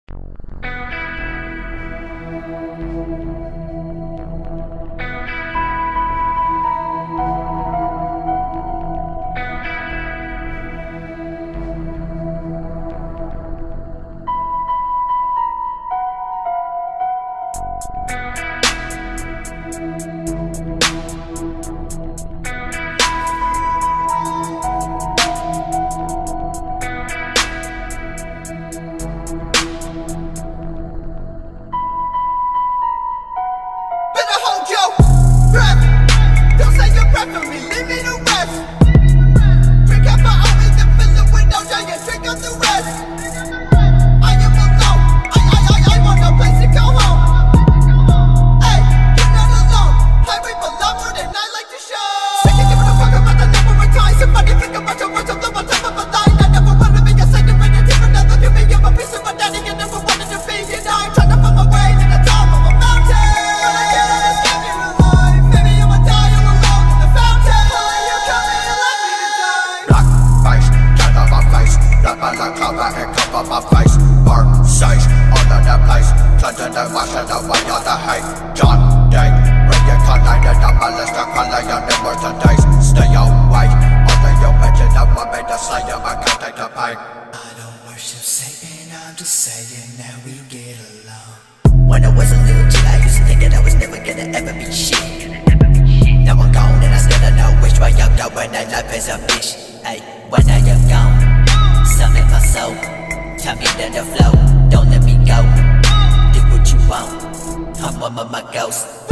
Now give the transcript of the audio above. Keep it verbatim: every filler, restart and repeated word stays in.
When I was a little kid, I used to think that I was never gonna ever be shit. Now I'm gone and I still don't know which way I'm going. That life is a bitch. Ay, when I am gone, some in my soul tell me that the flow, don't let me go. Do what you want, I'm one of my ghosts.